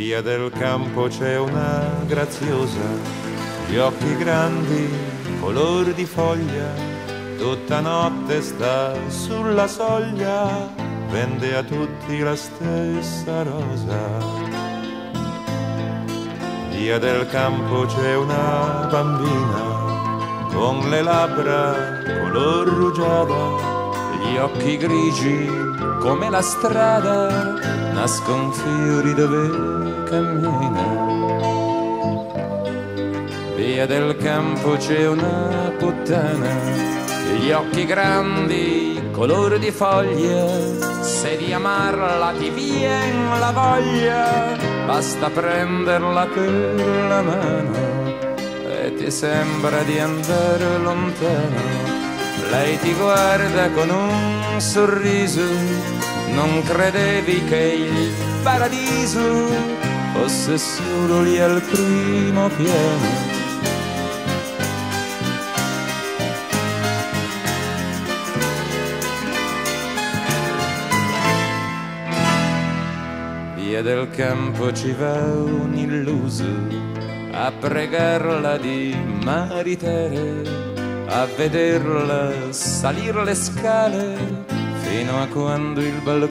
Via del campo c'è una graziosa, gli occhi grandi, color di foglia, tutta notte sta sulla soglia, vende a tutti la stessa rosa. Via del campo c'è una bambina, con le labbra color rugiada, gli occhi grigi come la strada, nascon fiori dove cammina. Via del campo c'è una puttana, gli occhi grandi, color di foglia, se di amarla ti vien la voglia, basta prenderla per la mano e ti sembra di andare lontano. Lei ti guarda con un sorriso, non credevi che il paradiso fosse solo lì al primo piano. Via del campo ci va un illuso a pregarla di maritere, a vederla salir le scale fino a quando il balcone